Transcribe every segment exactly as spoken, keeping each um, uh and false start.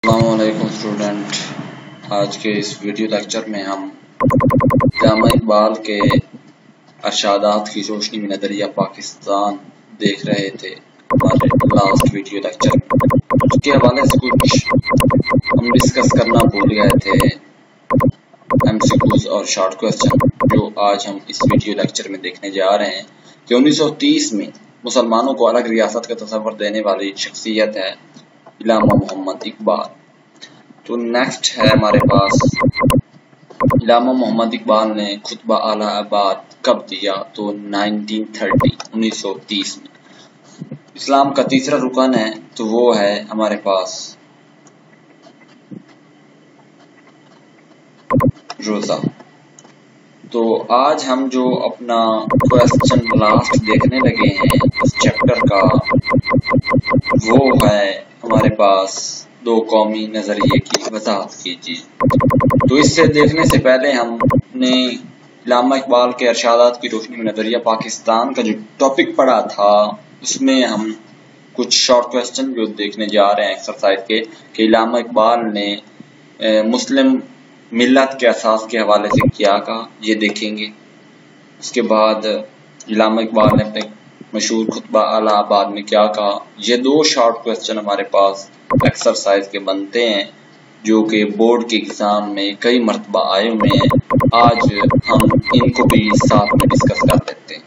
السلام علیکم اسٹوڈنٹ، آج کے اس ویڈیو لیکچر میں ہم علامہ اقبال کے ارشادات کی روشنی میں نظریہ پاکستان دیکھ رہے تھے ہمارے لاسٹ ویڈیو لیکچر میں۔ اس کے حوالے سے کچھ ہم ڈسکس کرنا بھول گئے تھے، ایم سی کیوز اور شارٹ کوسچن، جو آج ہم اس ویڈیو لیکچر میں دیکھنے جا رہے ہیں کہ انیس سو تیس میں مسلمانوں کو الگ ریاست کا تصور دینے والی شخصیت ہے علامہ محمد اقبال۔ تو نیکسٹ ہے ہمارے پاس علامہ محمد اقبال نے خطبہ اعلی آباد کب دیا؟ تو نائنٹین تھرٹی انیس سو تیس میں۔ اسلام کا تیسرا رکن ہے تو وہ ہے ہمارے پاس روزہ۔ تو آج ہم جو اپنا کوسچن لاسٹ دیکھنے لگے ہیں اس چیپٹر کا، وہ ہے ہمارے پاس دو قومی نظریے کی وضاحت کیجیے۔ تو اس سے دیکھنے سے پہلے ہم نے علامہ اقبال کے ارشادات کی روشنی میں نظریہ پاکستان کا جو ٹاپک پڑھا تھا، اس میں ہم کچھ شارٹ کوسچن جو دیکھنے جا رہے ہیں ایکسرسائز کے، کہ علامہ اقبال نے مسلم ملت کے اساس کے حوالے سے کیا کہا، یہ دیکھیں گے۔ اس کے بعد علامہ اقبال نے اپنے مشہور خطبہ اعلی آباد میں کیا کہا، یہ دو شارٹ کوسچن ہمارے پاس ایکسرسائز کے بنتے ہیں جو کہ بورڈ کے ایگزام میں کئی مرتبہ آئے ہوئے ہیں۔ آج ہم ان کو بھی ساتھ میں ڈسکس کر لیتے ہیں۔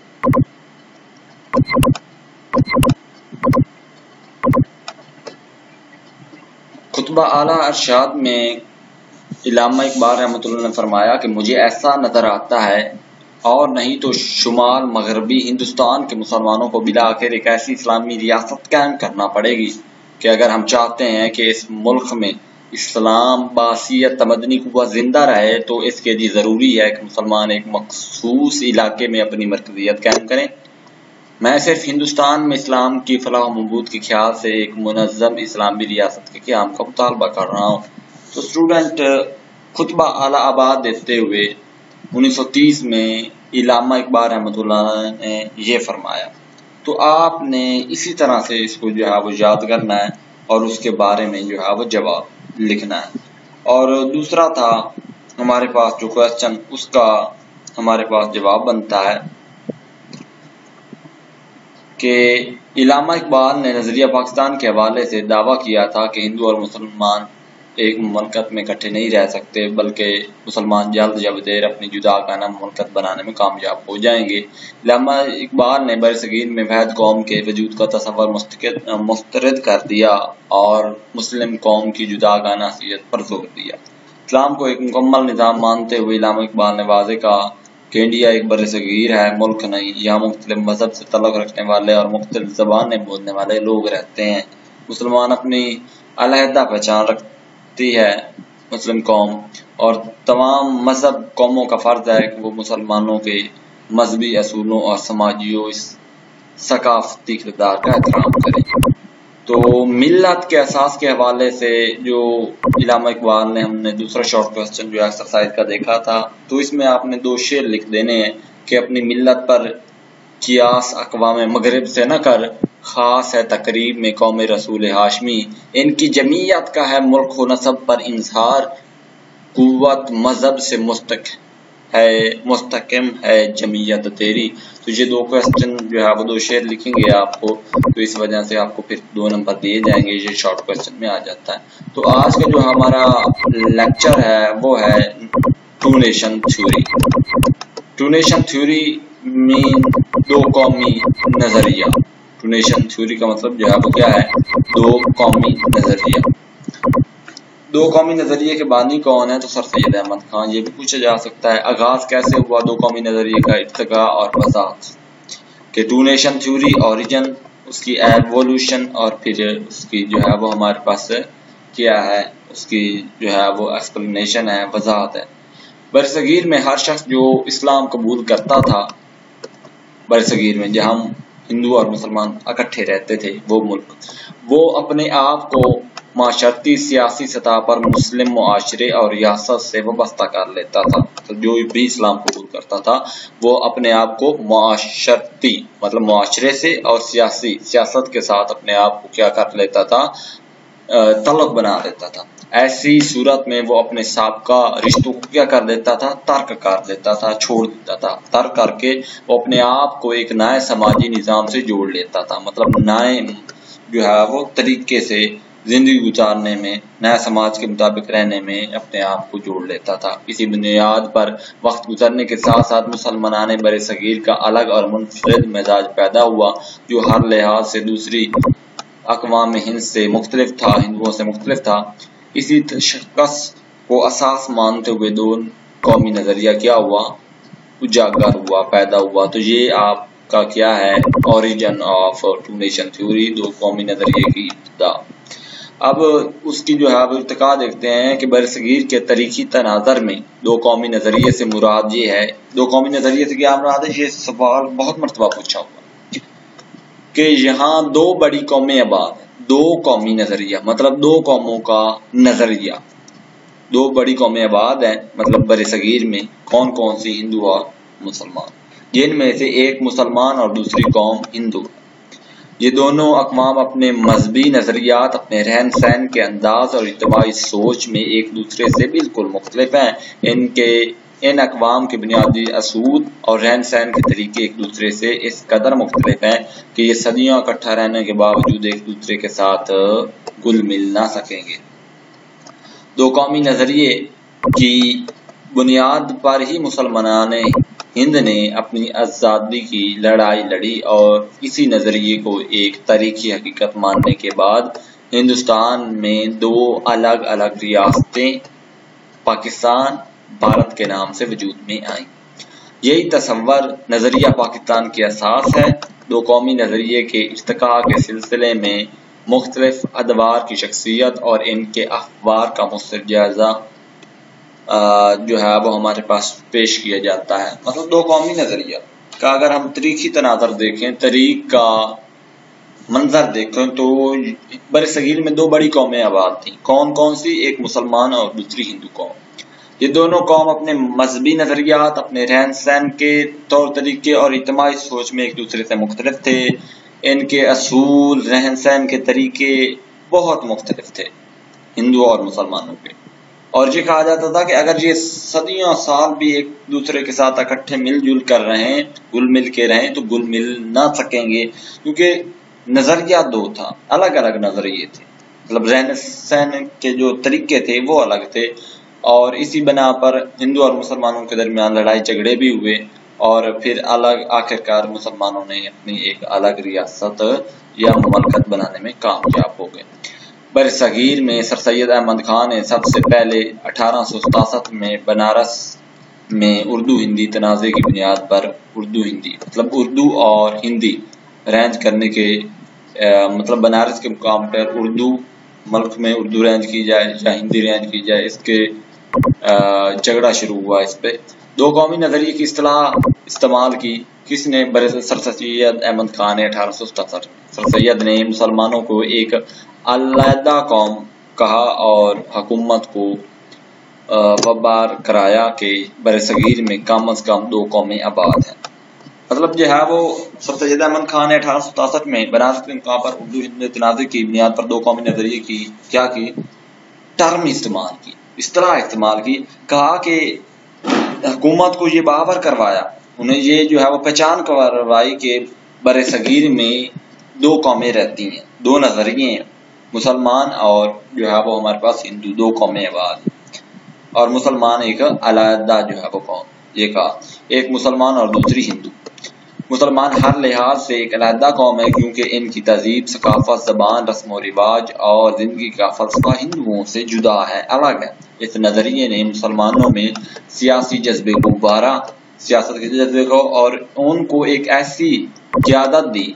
خطبہ اعلی ارشاد میں علامہ اقبال رحمۃ اللہ نے فرمایا کہ مجھے ایسا نظر آتا ہے، اور نہیں تو شمال مغربی ہندوستان کے مسلمانوں کو بالآخر ایک ایسی اسلامی ریاست قائم کرنا پڑے گی کہ اگر ہم چاہتے ہیں کہ اس ملک میں اسلام باحثیت تمدنی قوت زندہ رہے تو اس کے لیے ضروری ہے کہ مسلمان ایک مخصوص علاقے میں اپنی مرکزیت قائم کریں۔ میں صرف ہندوستان میں اسلام کی فلاح و بہبود کے خیال سے ایک منظم اسلامی ریاست کے قیام کا مطالبہ کر رہا ہوں۔ تو اسٹوڈنٹ، خطبہ اعلی آباد دیتے ہوئے انیس سو تیس میں علامہ اقبال رحمۃ اللہ نے یہ فرمایا۔ تو آپ نے اسی طرح سے اس کو جو ہے وہ یاد کرنا ہے اور اس کے بارے میں جو ہے وہ جواب لکھنا ہے۔ اور دوسرا تھا ہمارے پاس جو کوسچن، اس کا ہمارے پاس جواب بنتا ہے کہ علامہ اقبال نے نظریہ پاکستان کے حوالے سے دعویٰ کیا تھا کہ ہندو اور مسلمان ایک مملکت میں اکٹھے نہیں رہ سکتے، بلکہ مسلمان جلد یا بدیر اپنی جداگانہ مملکت بنانے میں کامیاب ہو جائیں گے۔ علامہ اقبال نے برصغیر میں واحد قوم کے وجود کا تصور مسترد کر دیا اور مسلم قوم کی جداگانہ حیثیت پر زور دیا۔ اسلام کو ایک مکمل نظام مانتے ہوئے علامہ اقبال نے واضح کہا کہ انڈیا ایک برصغیر ہے، ملک نہیں۔ یہاں مختلف مذہب سے تعلق رکھنے والے اور مختلف زبانیں بولنے والے لوگ رہتے ہیں۔ مسلمان اپنی علیحدہ پہچان رکھتے ہے مسلم قوم، اور تمام مذہب قوموں کا فرض ہے کہ وہ مسلمانوں کے مذہبی اصولوں اور سماجی و ثقافتی اقدار کا احترام کریں۔ تو ملت کے اساس کے حوالے سے جو علامہ اقبال نے، ہم نے دوسرا شارٹ کوسچن جو ایکسرسائز کا دیکھا تھا، تو اس میں آپ نے دو شعر لکھ دینے ہیں کہ اپنی ملت پر قیاس اقوام مغرب سے نہ کر، خاص ہے تقریب میں قوم رسول ہاشمی، ان کی جمعیت کا ہے ملک و نسب پر انحصار، قوت مذہب سے ہے مستحکم ہے جمعیت تیری۔ تو یہ دو کوسچن جو ہے وہ دو شعر لکھیں گے آپ کو، تو اس وجہ سے آپ کو پھر دو نمبر دیے جائیں گے، یہ شارٹ کوسچن میں آ جاتا ہے۔ تو آج کا جو ہمارا لیکچر ہے وہ ہے two nation theory. Two nation theory مین دو قومی نظریہ۔ ٹو نیشن تھیوری کا مطلب جو ہے وہ کیا ہے؟ دو قومی نظریہ۔ دو قومی نظریے کے بانی کون ہیں؟ تو سر سید احمد خان۔ یہ بھی پوچھا جا سکتا ہے آغاز کیسے ہوا دو قومی نظریے کا، ارتقاء اور وضاحت، کہ ٹو نیشن تھیوری اوریجن، اس کی ایوولوشن، اور پھر اس کی جو ہے وہ ہمارے پاس کیا ہے، اس کی جو ہے وہ ایکسپلینیشن ہے، وضاحت ہے۔ برصغیر میں ہر شخص جو اسلام قبول کرتا تھا، برصغیر میں جہاں ہندو اور مسلمان اکٹھے رہتے تھے، وہ ملک، وہ اپنے آپ کو معاشرتی سیاسی سطح پر مسلم معاشرے اور ریاست سے وابستہ کر لیتا تھا۔ تو جو بھی اسلام قبول کرتا تھا وہ اپنے آپ کو معاشرتی مطلب معاشرے سے اور سیاسی سیاست کے ساتھ اپنے آپ کو کیا کر لیتا تھا؟ तल्लुक बना देता था। ऐसी सूरत में वो अपने साबका रिश्तों को क्या कर देता था, तर्क कर देता था, छोड़ देता था। तर्क करके वो अपने आप को एक नए समाजी निज़ाम से जोड़ लेता था, मतलब नए जो है वो तरीके से जिंदगी गुजारने में, नया समाज के मुताबिक रहने में अपने आप को जोड़ लेता था। इसी बुनियाद पर वक्त गुजरने के साथ साथ मुसलमानाने बरे सगीर का अलग और मुनफरिद मिजाज पैदा हुआ, जो हर लिहाज से दूसरी अक़वाम हिंद से मुख्तलिफ था, हिंदुओं से मुख्तलिफ था। इसी तशख़्ख़ुस को असास मानते हुए दो कौमी नज़रिया क्या हुआ, उजागर हुआ, पैदा हुआ। तो ये आपका क्या है, origin of two nation theory, दो कौमी नज़रिए की इब्तिदा। अब उसकी जो है अब इर्तिका देखते हैं कि बरसगीर के तारीखी तनाज़र में दो कौमी नज़रिए से मुराद ये है, दो कौमी नज़रिए से क्या मुराद है, ये सवाल बहुत मरतबा पूछा हुआ कि यहाँ दो बड़ी कौमें आबाद हैं। दो कौमी नज़रिया मतलब दो कौमों का नज़रिया, दो बड़ी कौमें आबाद हैं, मतलब बरसगीर में कौन कौन सी, हिंदू और मुसलमान, जिनमें से एक मुसलमान और दूसरी कौम हिंदू। ये दोनों अक़वाम अपने मजहबी नज़रियात, अपने रहन सहन के अंदाज और इज्तिमाई सोच में एक दूसरे से बिल्कुल मुख्तलिफ हैं। इनके इन अक़वाम के बुनियादी असूल और रहन सहन के तरीके एक दूसरे से इस कदर मुख्तलिफ हैं कि ये सदियों इकट्ठा रहने के बावजूद एक दूसरे के साथ घुल मिल ना सकेंगे। दो कौमी नज़रिए की बुनियाद पर ही मुसलमानाने हिंद ने अपनी आज़ादी की लड़ाई लड़ी और इसी नज़रिए को एक तारीखी हकीकत मानने के बाद हिंदुस्तान में दो अलग अलग रियासतें पाकिस्तान, भारत के नाम से वजूद में आईं। यही तसव्वुर नज़रिया पाकिस्तान की असास है। दो कौमी नज़रिए के इर्तिका के सिलसिले में मुख्तलिफ अदवार की शख्सियत और इनके अखबार का मुस्तक़िल जायज़ा जो है वो हमारे पास पेश किया जाता है। मतलब दो कौमी नज़रिया का अगर हम तरीक़ी तनाज़र देखें, तरीक़ का मंजर देखें, तो बरसगीर में दो बड़ी कौमें आबाद थीं। कौन कौन सी, एक मुसलमान और दूसरी हिंदू कौम। ये दोनों कौम अपने मजहबी नज़रियात, अपने रहन सहन के तौर तरीके और इज्तिमाई सोच में एक दूसरे से मुख्तलिफ थे। इनके असूल, रहन सहन के तरीके बहुत मुख्तलिफ थे हिंदू और मुसलमानों के। और ये कहा जाता था कि अगर ये सदियों साल भी एक दूसरे के साथ इकट्ठे मिलजुल कर रहे हैं, गुल मिल के रहें, तो गुल मिल ना सकेंगे, क्योंकि नज़रिया दो था, अलग अलग नज़रिए थे। मतलब रहन सहन के जो तरीके थे वो अलग थे, और इसी बना पर हिंदू और मुसलमानों के दरमियान लड़ाई झगड़े भी हुए, और फिर अलग आखिरकार मुसलमानों ने अपनी एक अलग रियासत या ममलकत बनाने में कामयाब हो गए। बरसगीर में सर सैयद अहमद खान ने सबसे पहले अठारह सौ सतासठ में बनारस में उर्दू हिंदी तनाज़े की बुनियाद पर उर्दू हिंदी मतलब उर्दू और हिंदी रेंज करने के आ, मतलब बनारस के मुकाम पर उर्दू मुल्क में उर्दू रेंज की जाए या हिंदी रेंज की जाए, इसके झगड़ा शुरू हुआ। इस पे दो कौमी नज़रिए की इस्तिलाह इस्तेमाल की किसने, सर सैयद अहमद खान ने अठारह सौ सतासठ। सर सैयद ने मुसलमानों को एक अलहदा कौम कहा और हुकूमत को खबर कराया कि बरसगीर में कम अज कम दो कौमें आबाद हैं। मतलब जो है वो सर सैयद अहमद खान ने अठारह सौ सतासठ में बनारस के मुकाम पर उर्दू हिंदी तनाज़े की बुनियाद पर दो कौमी नज़रिए की क्या की टर्म इस्तेमाल की, इस्तिलाह इस्तेमाल की। कहा कि हुकूमत को ये बावर करवाया, उन्हें ये जो है वो पहचान करवाई कि बरसगीर में दो कौमें रहती हैं, दो नज़रिए हैं, मुसलमान और जो है वो हमारे पास हिंदू, दो कौमें आबाद, और मुसलमान एक अलहदा जो है वो कौम। ये कहा एक मुसलमान और दूसरी हिंदू। मुसलमान हर लिहाज से एक अलहदा कौम है, क्योंकि इनकी तहजीब, सकाफत, ज़बान, रस्म व रिवाज और ज़िंदगी का फ़लसफ़ा हिंदुओं से जुदा है, अलग है। इस नज़रिए ने मुसलमानों में सियासी जज्बे को उभारा, सियासत के जज्बे को, और उनको एक ऐसी क़यादत दी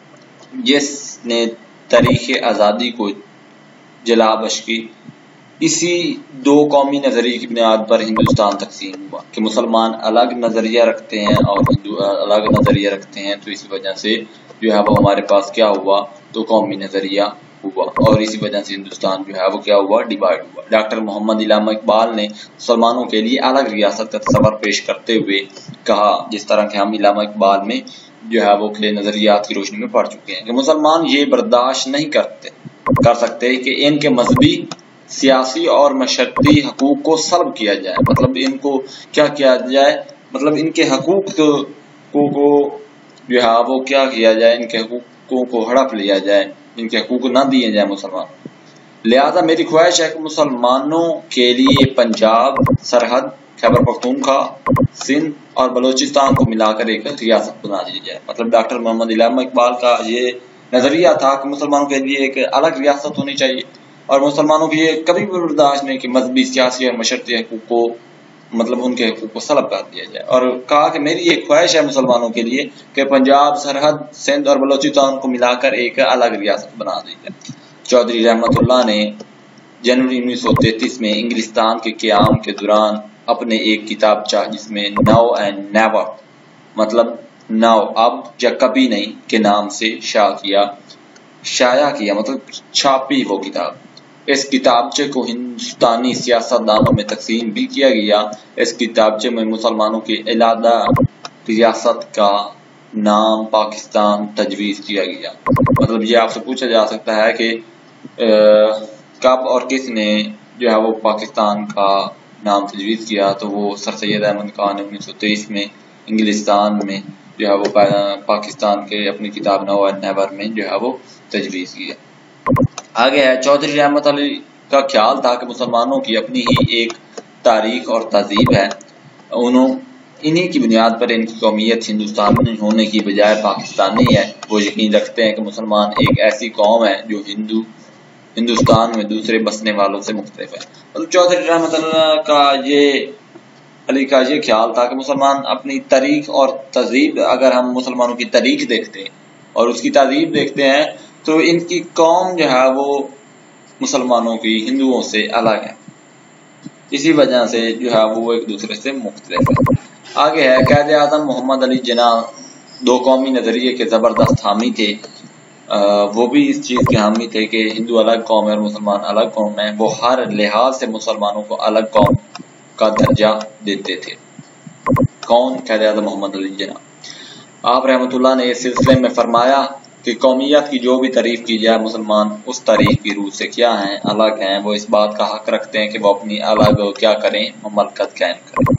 जिसने तारीख़ आज़ादी को जलाबश की। इसी दो कौमी नज़रिए की बुनियाद पर हिंदुस्तान तकसीम हुआ कि मुसलमान अलग नज़रिया रखते हैं और हिंदू अलग नज़रिया रखते हैं, तो इसी वजह से जो है वो हमारे पास क्या हुआ, दो कौमी नज़रिया हुआ, और इसी वजह से हिंदुस्तान जो है वो क्या हुआ, डिवाइड हुआ। डॉक्टर मोहम्मद इलामा इकबाल ने मुसलमानों के लिए अलग रियासत का तस्वर पेश करते हुए कहा, जिस तरह के हम इलामा इकबाल में जो है वो के नज़रियात की रोशनी में पढ़ चुके हैं, कि मुसलमान ये बर्दाश्त नहीं करते کر سکتے کہ ان کے مذہبی، سیاسی اور معاشرتی حقوق کو سلب کیا جائے. مطلب ان کو کیا کیا جائے، مطلب ان کے حقوق کو کو جو ہے وہ کیا کیا جائے، ان کے حقوقوں کو ہڑپ لیا جائے، ان کے حقوق نہ دیے جائیں مسلمان. لہذا میری خواہش ہے کہ مسلمانوں کے لیے پنجاب سرحد، خیبر پختونخوا، سندھ اور بلوچستان کو ملا کر ایک ریاست بنا دی جائے. مطلب ڈاکٹر محمد علامہ اقبال کا یہ نظریہ تھا کہ مسلمانوں کے لیے ایک الگ ریاست ہونی چاہیے، اور مسلمانوں کی یہ کبھی بھی برداشت نہیں کہ مذہبی، سیاسی اور معاشرتی حقوق کو مطلب ان کے حقوق کو سلب کر دیا جائے. اور کہا کہ میری ایک خواہش ہے مسلمانوں کے لیے کہ پنجاب سرحد، سندھ اور بلوچستان کو ملا کر ایک الگ ریاست بنا دی جائے. چودھری رحمت اللہ نے جنوری انیس سو تینتیس میں انگلستان کے قیام کے دوران اپنے ایک کتابچہ جس میں نو اینڈ نیور مطلب نو اب یا کبھی نہیں کے نام سے شائع کیا شائع کیا مطلب چھاپی وہ کتاب. اس کتابچے کو ہندوستانی سیاست دانوں میں تقسیم بھی کیا گیا. اس کتابچے میں مسلمانوں کی علیحدہ ریاست کا نام پاکستان تجویز کیا گیا. مطلب یہ آپ سے پوچھا جا سکتا ہے کہ کب اور کس نے جو ہے وہ پاکستان کا نام تجویز کیا، تو وہ سر سید احمد خان نے انیس سو تیئیس میں انگلستان میں جو ہے وہ پاکستان کے اپنی کتاب نو اینڈ نیور میں جو ہے وہ تجویز کیا. آگے ہے چودھری رحمت علی کا خیال تھا کہ مسلمانوں کی اپنی ہی ایک تاریخ اور تہذیب ہے. انہوں انہی کی بنیاد پر ان کی قومیت ہندوستانی ہونے کی بجائے پاکستانی ہے. وہ یقین رکھتے ہیں کہ مسلمان ایک ایسی قوم ہے جو ہندو ہندوستان میں دوسرے بسنے والوں سے مختلف ہے. مطلب چودھری رحمت اللہ کا یہ علی کا یہ خیال تھا کہ مسلمان اپنی تاریخ اور تہذیب، اگر ہم مسلمانوں کی تاریخ دیکھتے ہیں اور اس کی تہذیب دیکھتے ہیں تو ان کی قوم جو ہے وہ مسلمانوں کی ہندوؤں سے الگ ہے. اسی وجہ سے جو ہے وہ ایک دوسرے سے مختلف ہے. آگے ہے قائد اعظم محمد علی جناح دو قومی نظریے کے زبردست حامی تھے. وہ بھی اس چیز کے حامی تھے کہ ہندو الگ قوم ہے اور مسلمان الگ قوم ہے. وہ ہر لحاظ سے مسلمانوں کو الگ قوم کا درجہ دیتے تھے. کون؟ قائد اعظم محمد علی جناح. آپ رحمت اللہ نے اس سلسلے میں فرمایا کہ قومیت کی جو بھی تعریف کی جائے، مسلمان اس تاریخ کی روح سے کیا ہیں، الگ ہیں. وہ اس بات کا حق رکھتے ہیں کہ وہ اپنی الگ کیا کریں، مملکت قائم کریں،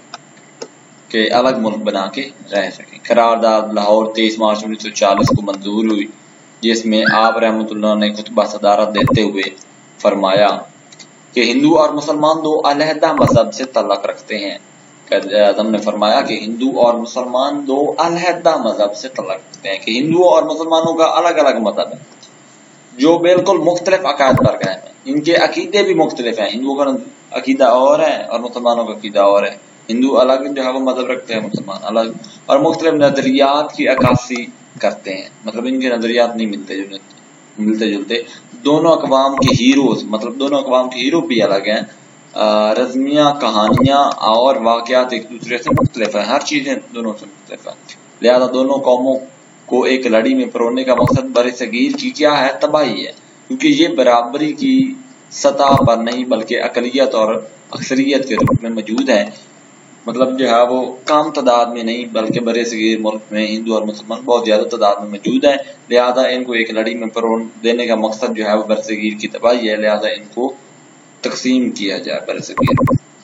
کہ الگ ملک بنا کے رہ سکیں. قرارداد لاہور تیئیس مارچ انیس سو چالیس کو منظور ہوئی، جس میں آپ رحمت اللہ نے خطبہ صدارت دیتے ہوئے فرمایا کہ ہندو اور مسلمان دو علیحدہ مذہب سے تعلق رکھتے ہیں. قائد اعظم نے فرمایا کہ ہندو اور مسلمان دو علیحدہ مذہب سے تعلق رکھتے ہیں، کہ ہندو اور مسلمانوں کا الگ الگ مذہب ہے جو بالکل مختلف عقائد پر قائم ہے. ان کے عقیدے بھی مختلف ہیں. ہندوؤں کا عقیدہ اور ہے اور مسلمانوں کا عقیدہ اور ہے. ہندو الگ جو ہے وہ مذہب رکھتے ہیں، مسلمان الگ، اور مختلف نظریات کی عکاسی کرتے ہیں. مطلب ان کے نظریات نہیں ملتے جلتے ملتے جلتے دونوں اقوام کے ہیروز مطلب دونوں اقوام کے ہیرو بھی الگ ہیں. رزمیاں، کہانیاں اور واقعات ایک دوسرے سے مختلف ہیں. ہر چیزیں دونوں سے مختلف ہیں. لہذا دونوں قوموں کو ایک لڑی میں پرونے کا مقصد بر صغیر کی کیا ہے؟ تباہی ہے. کیونکہ یہ برابری کی سطح پر نہیں بلکہ اقلیت اور اکثریت کے روپ میں موجود ہے. مطلب جو ہے وہ کم تعداد میں نہیں بلکہ بر صغیر ملک میں ہندو اور مسلمان بہت زیادہ تعداد میں موجود ہیں. لہذا ان کو ایک لڑی میں پرون دینے کا مقصد جو ہے وہ بر صغیر کی تباہی ہے. لہذا ان کو تقسیم کیا جائے بر صغیر.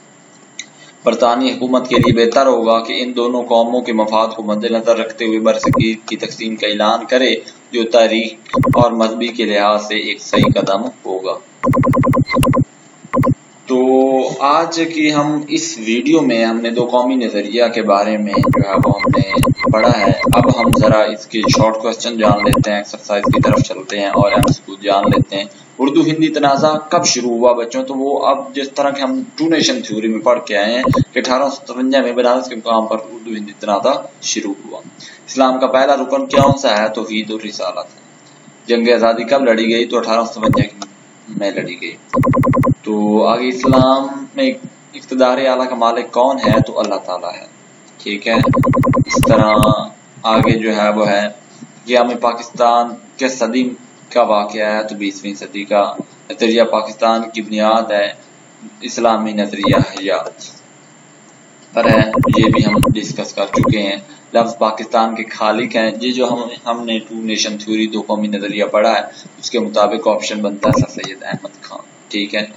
برطانوی حکومت کے لیے بہتر ہوگا کہ ان دونوں قوموں کے مفاد کو مد نظر رکھتے ہوئے بر صغیر کی تقسیم کا اعلان کرے، جو تاریخ اور مذہبی کے لحاظ سے ایک صحیح قدم ہوگا. تو آج کی ہم اس ویڈیو میں ہم نے دو قومی نظریہ کے بارے میں جو ہے وہ ہم نے پڑھا ہے. اب ہم ذرا اس کے شارٹ کوسچن جان لیتے ہیں، ایکسرسائز کی طرف چلتے ہیں اور ہم اس کو جان لیتے ہیں. اردو ہندی تنازع کب شروع ہوا بچوں؟ تو وہ اب جس طرح کہ ہم ٹو نیشن تھیوری میں پڑھ کے آئے ہیں کہ اٹھارہ سو ستوجا میں بنارس کے مقام پر اردو ہندی تنازع شروع ہوا. اسلام کا پہلا رکن کون سا ہے؟ توحید اور رسالت ہے. جنگ آزادی کب لڑی گئی؟ تو اٹھارہ سو ستوجا میں لڑی گئی. تو آگے اسلام میں اقتدار اعلیٰ کا مالک کون ہے؟ تو اللہ تعالیٰ ہے. ٹھیک ہے. اس طرح آگے جو ہے وہ ہے قیام پاکستان کے صدی کا واقعہ ہے. تو بیسویں صدی کا. نظریہ پاکستان کی بنیاد ہے اسلامی نظریہ حیات. پر ہے، یہ بھی ہم ڈسکس کر چکے ہیں۔ لفظ پاکستان کے خالق ہیں، یہ جو ہم ہم نے ٹو نیشن تھیوری دو قومی نظریہ پڑھا ہے اس کے مطابق آپشن بنتا ہے سر سید احمد خان، ٹھیک ہے۔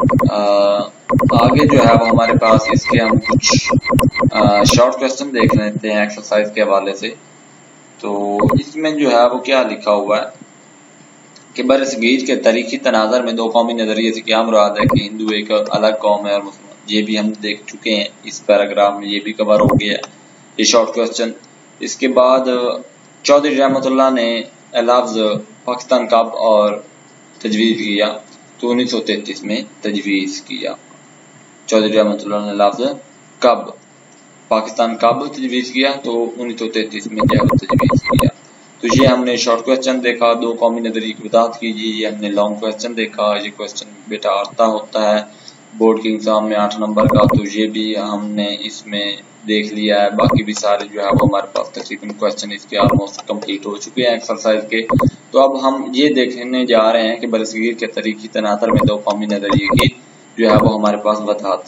آگے جو ہے وہ ہمارے پاس اس کے ہم کچھ شارٹ کوسچن دیکھ لیتے ہیں ایکسرسائز کے حوالے سے۔ تو اس میں جو ہے وہ کیا لکھا ہوا ہے کہ برصغیر کے تاریخی تناظر میں دو قومی نظریے سے کیا مراد ہے کہ ہندو ایک الگ قوم ہے اور مسلمان، یہ بھی ہم دیکھ چکے ہیں اس پیراگراف میں، یہ بھی کور ہو گیا یہ شارٹ کوسچن۔ اس کے بعد چودھری رحمت اللہ نے لفظ پاکستان کب اور تجویز کیا؟ تو انیس سو تینتیس میں تجویز کیا۔ چودھری رحمت اللہ نے لفظ کب پاکستان کب تجویز کیا؟ تو انیس سو تینتیس میں جب تجویز کیا۔ تو یہ ہم نے شارٹ کوسچن دیکھا، دو قومی نظریے کی وضاحت کیجیے، یہ ہم نے لانگ کوسچن دیکھا، یہ کوسچن بیٹا آتا ہوتا ہے بورڈ کے ایگزام میں آٹھ نمبر کا، تو یہ بھی ہم نے اس میں دیکھ لیا ہے۔ باقی بھی سارے جو ہے وہ ہمارے پاس تقریباً کوسچن اس کے آلموسٹ کمپلیٹ ہو چکے ہیں ایکسرسائز کے۔ تو اب ہم یہ دیکھنے جا رہے ہیں کہ برصغیر کے تاریخی تناظر میں دو قومی نظریے کی جو ہے وہ ہمارے پاس وضاحت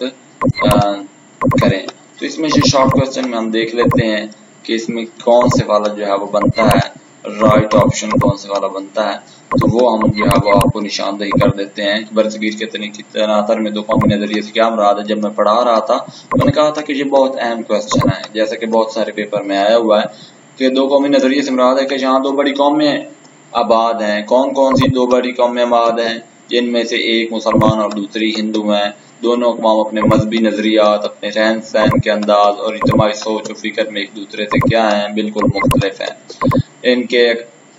کریں۔ تو اس میں یہ شارٹ کوسچن میں ہم دیکھ لیتے ہیں کہ اس میں کون سے والا جو ہے وہ بنتا ہے، رائٹ آپشن کون سے والا بنتا ہے، تو وہ ہم جو ہے وہ آپ کو نشاندہی کر دیتے ہیں۔ برصغیر کے تاریخی تناظر میں دو قومی نظریے سے کیا مراد ہے؟ جب میں پڑھا رہا تھا میں نے کہا تھا کہ یہ بہت اہم کوسچن ہے، جیسا کہ بہت سارے پیپر میں آیا ہوا ہے کہ دو قومی نظریے سے مراد ہے کہ جہاں دو بڑی قومیں آباد ہیں۔ کون کون سی دو بڑی قومیں آباد ہیں؟ جن میں سے ایک مسلمان اور دوسری ہندو ہیں۔ دونوں اقوام اپنے مذہبی نظریات، اپنے رہن سہن کے انداز اور اجتماعی سوچ و فکر میں ایک دوسرے سے کیا ہیں؟ بالکل مختلف ہیں۔ ان کے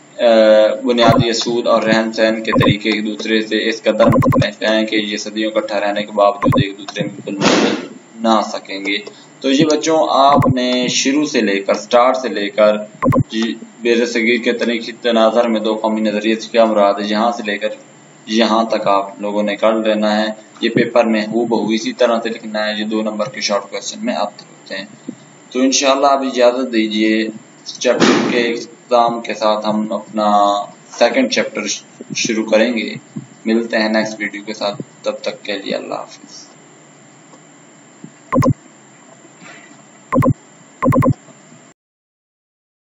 بنیادی اصول اور رہن سہن کے طریقے ایک دوسرے سے اس قدر مختلف ہیں کہ یہ صدیوں اکٹھا رہنے کے باوجود ایک دوسرے میں بالکل مل نہ سکیں گے۔ تو یہ بچوں آپ نے شروع سے لے کر سٹارٹ سے لے کر برصغیر کے تاریخی تناظر میں دو قومی نظریے سے کیا مراد ہے یہاں سے لے کر یہاں تک آپ لوگوں نے کر لینا ہے۔ یہ پیپر میں ہو بہو اسی طرح سے لکھنا ہے، یہ دو نمبر کے شارٹ کوسچن میں آتے ہوتے ہیں۔ تو انشاءاللہ اب اجازت دیجیے، چیپٹر کے اختتام کے ساتھ ہم اپنا سیکنڈ چیپٹر شروع کریں گے۔ ملتے ہیں نیکسٹ ویڈیو کے ساتھ، تب تک کے لیے اللہ حافظ۔